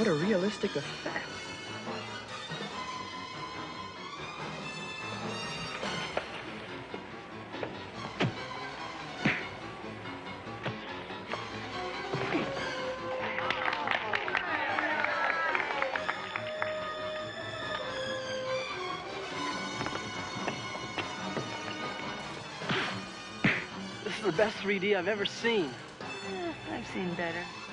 What a realistic effect. This is the best 3D I've ever seen. I've seen better.